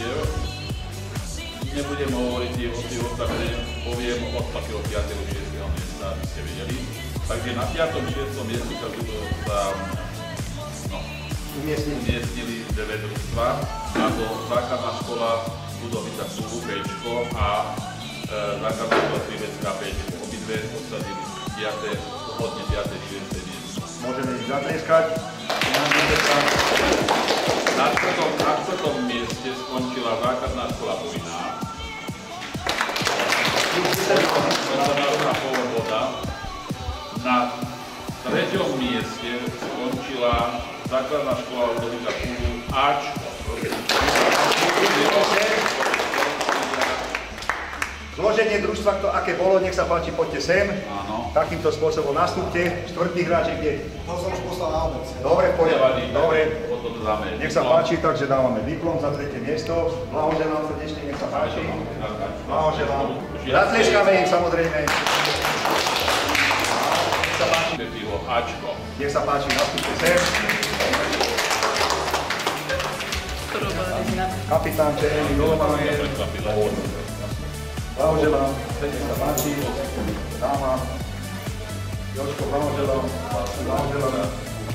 mužstiev. Nebudem hovoriť o tých ostatných, poviem od takého 5. 6. miesta, aby ste vedeli. Takže na 5. 6. mieste sa umiestnili dve družstva, a to základná škola Budovica Klubu Pečko a základná škola Krivecká Pečko. Obidve obsadili 5. 6. miesto. Môžeme ich zatleskať. Na 4. mieste skončila základná škola Bojná. Na 3. mieste skončila základná škola Ludovíka Kúlu Ačko. Zloženie družstva, aké bolo, nech sa páči, poďte sem. Áno. Takýmto spôsobom nastúpte. Štvrtý hráč je kde? To som už poslal na obec. Dobre, poriadne. Dobre. Nech Nech sa páči, takže dávame diplom za 3. miesto. Blahoželám srdečne, nech sa páči. Blahoželám. Zatleskáme im samozrejme. Nech sa páči. Ačko. Nech sa páči, nastúpte sem. Kapitán červený golman je. Blahoželám, nech sa páči. Dáma. Jožko, blahoželám. Blahoželám.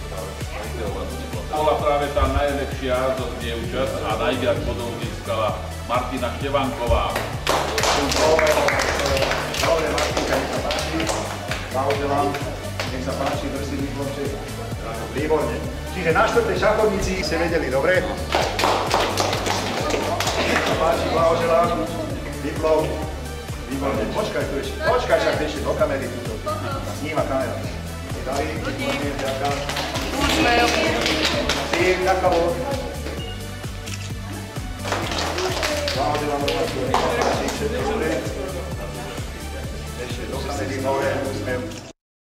Bola práve tá najlepšia zo dievčat a najviac bodov získala Martina Števanková. Dobre, Martinka, nech sa páči. Blahoželám, nech sa páči, drží diplomček. Výborne. Čiže na 4. šachovnici ste vedeli, dobre? Nech sa páči, blahoželám. Diplom. Výborne. Počkaj tu ešte. Počkaj však ešte do kamery. Sníma kamera. Dali, výborne, ďakujem. Tým, takavo. Blahoželám, všetko dobre. Ešte do kamery, hore, úsmev.